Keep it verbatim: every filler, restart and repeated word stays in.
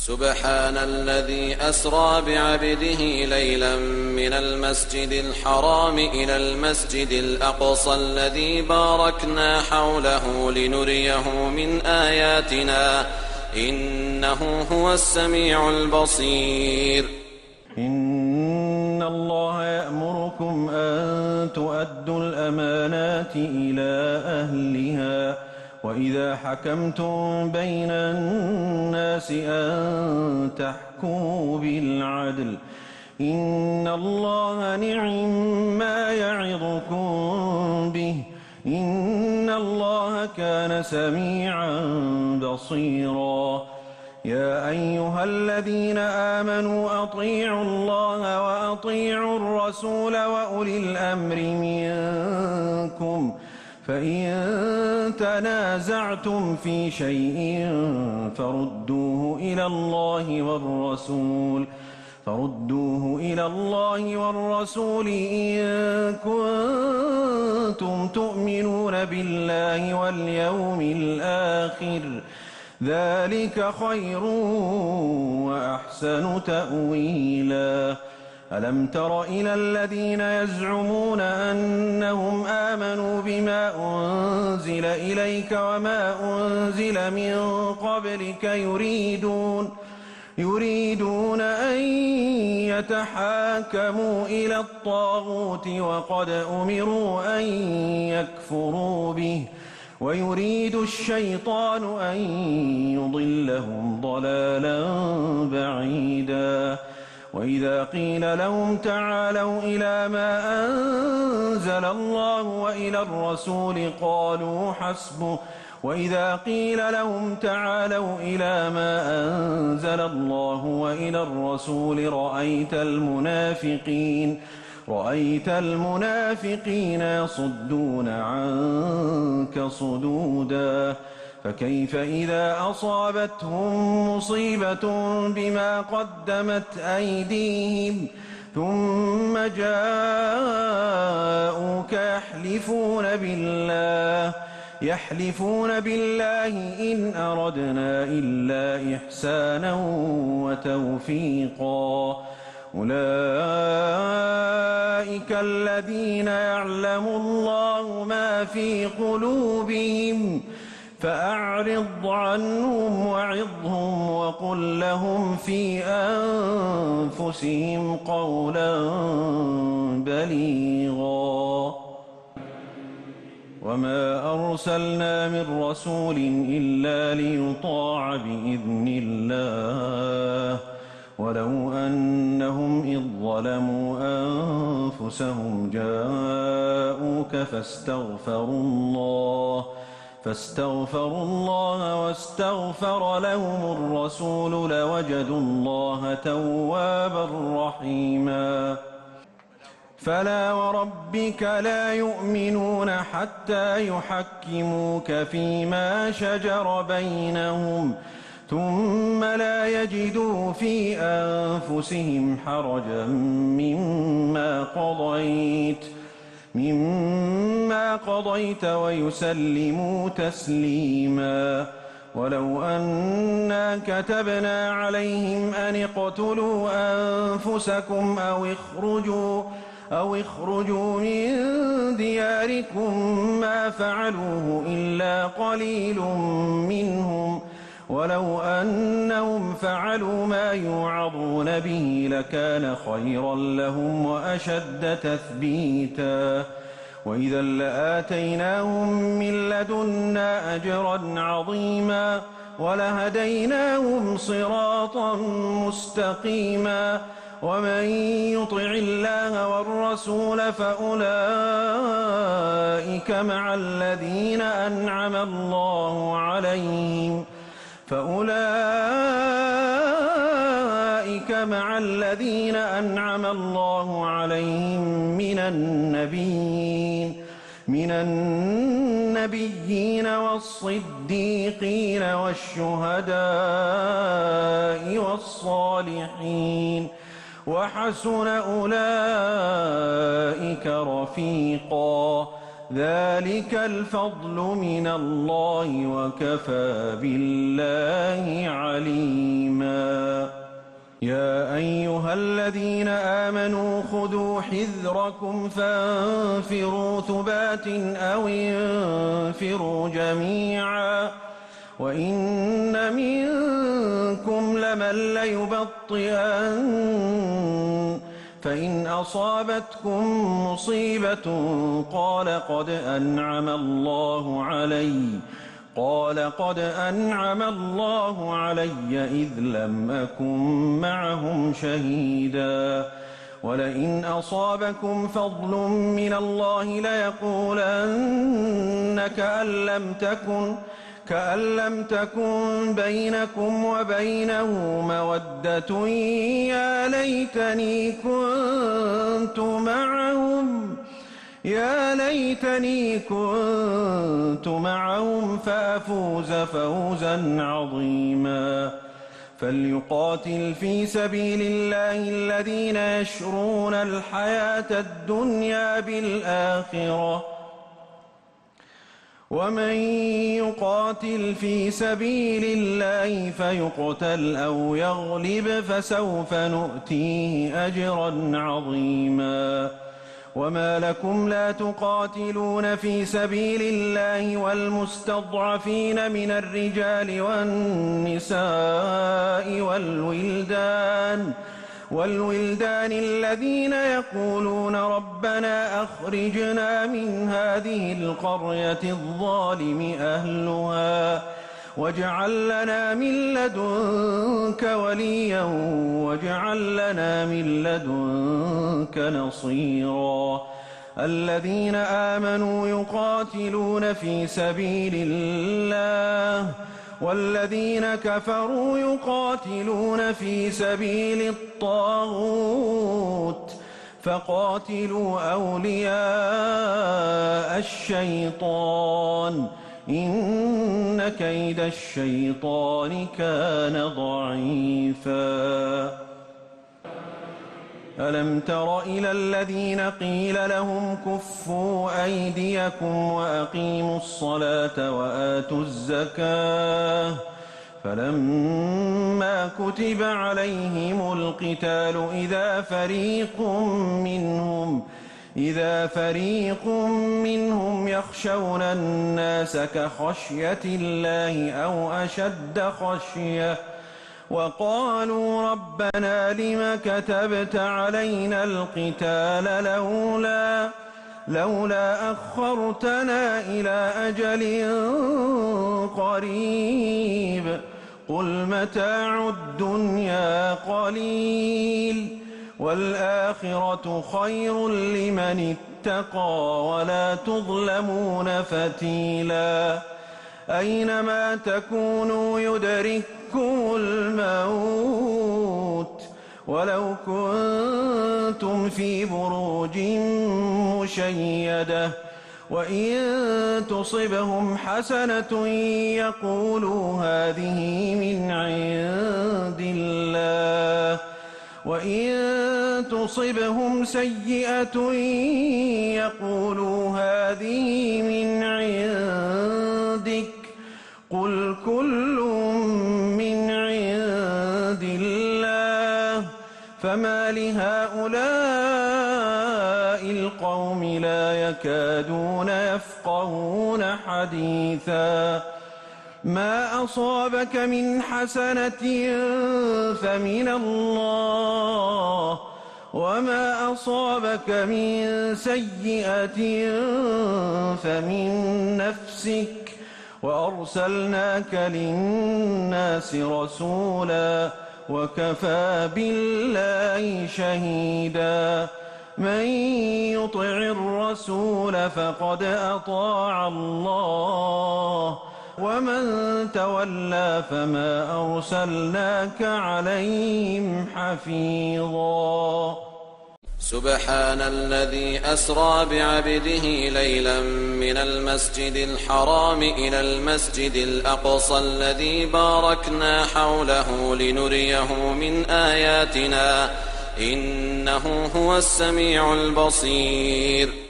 سبحان الذي أسرى بعبده ليلا من المسجد الحرام إلى المسجد الأقصى الذي باركنا حوله لنريه من آياتنا إنه هو السميع البصير. إن الله يأمركم أن تؤدوا الأمانات إلى أهلها وإذا حكمتم بين الناس أن تحكموا بالعدل إن الله نعم ما يعظكم به إن الله كان سميعا بصيرا. يا أيها الذين آمنوا أطيعوا الله وأطيعوا الرسول وأولي الأمر منكم فإن تنازعتم في شيء فردوه إلى الله والرسول فردوه إلى الله والرسول إن كنتم تؤمنون بالله واليوم الآخر ذلك خير وأحسن تأويلا. ألم تر إلى الذين يزعمون أنهم آمنوا بما أنزل إليك وما أنزل من قبلك يريدون يريدون أن يتحاكموا إلى الطاغوت وقد أمروا أن يكفروا به ويريد الشيطان أن يضلهم ضلالا بعيدا. وإذا قيل لهم تعالوا إلى ما أنزل الله وإلى الرسول قالوا حسبه وإذا قيل لهم تعالوا إلى ما أنزل الله وإلى الرسول رأيت المنافقين رأيت المنافقين يصدون عنك صدودا. فكيف إذا أصابتهم مصيبة بما قدمت أيديهم ثم جاءوك يحلفون بالله يحلفون بالله إن أردنا إلا إحسانا وتوفيقا. أولئك الذين يعلم الله ما في قلوبهم فأعرض عنهم وعظهم وقل لهم في أنفسهم قولا بليغا. وما أرسلنا من رسول إلا ليطاع بإذن الله ولو أنهم إذ ظلموا أنفسهم جاءوك فاستغفروا الله فاستغفروا الله واستغفر لهم الرسول لوجدوا الله توابا رحيما. فلا وربك لا يؤمنون حتى يحكموك فيما شجر بينهم ثم لا يجدوا في أنفسهم حرجا مما قضيت مما قضيت ويسلموا تسليما. ولو أنا كتبنا عليهم أن اقتلوا أنفسكم أو اخرجوا أو اخرجوا من دياركم ما فعلوه إلا قليل منهم ولو أنهم فعلوا ما يوعظون به لكان خيرا لهم وأشد تثبيتا. وإذا لآتيناهم من لدنا أجرا عظيما ولهديناهم صراطا مستقيما. ومن يطع الله والرسول فأولئك مع الذين أنعم الله عليهم فأولئك مع الذين أنعم الله عليهم من النبيين من النبيين والصديقين والشهداء والصالحين وحسن أولئك رفيقا. ذلك الفضل من الله وكفى بالله عليما يا أيها الذين آمنوا خذوا حذركم فانفروا ثبات أو انفروا جميعا وإن منكم لمن ليبطئن فإن أصابتكم مصيبة قال قد أنعم الله علي قال قد أنعم الله علي إذ لم أكن معهم شهيدا ولئن أصابكم فضل من الله ليقولن كأن لم تكن كأن لم تكن بينكم وبينه مودة يا ليتني كنت معهم يا ليتني كنت معهم فأفوز فوزا عظيما فليقاتل في سبيل الله الذين يشرون الحياة الدنيا بالآخرة ومن يقاتل في سبيل الله فيقتل أو يغلب فسوف نؤتيه أجرا عظيما وما لكم لا تقاتلون في سبيل الله والمستضعفين من الرجال والنساء والولدان والولدان الذين يقولون ربنا أخرجنا من هذه القرية الظالم أهلها واجعل لنا من لدنك وليا واجعل لنا من لدنك نصيرا الذين آمنوا يقاتلون في سبيل الله والذين كفروا يقاتلون في سبيل الطاغوت فقاتلوا أولياء الشيطان إن كيد الشيطان كان ضعيفا ألم تر إلى الذين قيل لهم كفوا أيديكم وأقيموا الصلاة وآتوا الزكاة فلما كتب عليهم القتال إذا فريق منهم إذا فريق منهم يخشون الناس كخشية الله أو أشد خشية وقالوا ربنا لم كتبت علينا القتال لولا لولا أخرتنا إلى أجل قريب قل متاع الدنيا قليل والآخرة خير لمن اتقى ولا تظلمون فتيلا أينما تكونوا يدرككم الموت ولو كنتم في بروج مشيدة وإن تصبهم حسنة يقولوا هذه من عند الله وإن تصبهم سيئة يقولوا هذه من عندك قل كل من عند الله فما لهؤلاء القوم لا يكادون يفقهون حديثا ما أصابك من حسنة فمن الله وما أصابك من سيئة فمن نفسك وأرسلناك للناس رسولا وكفى بالله شهيدا من يطع الرسول فقد أطاع الله ومن تولى فما أرسلناك عليهم حفيظا سبحان الذي أسرى بعبده ليلا من المسجد الحرام إلى المسجد الأقصى الذي باركنا حوله لنريه من آياتنا إنه هو السميع البصير